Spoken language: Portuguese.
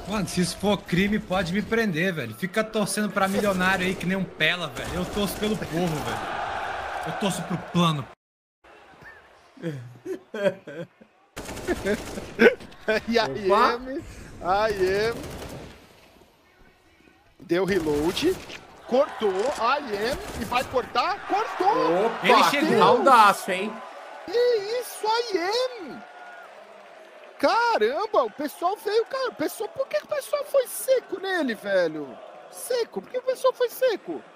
Mano, se isso for crime, pode me prender, velho. Fica torcendo pra milionário aí que nem um pela, velho. Eu torço pelo povo, velho. Eu torço pro plano. E a IM deu reload, cortou, a IM e vai cortar, cortou! Opa, Ele que chegou. raudaço, hein? Que isso, a IM? Caramba, o pessoal veio, cara, por que o pessoal foi seco nele, velho? Seco, por que o pessoal foi seco?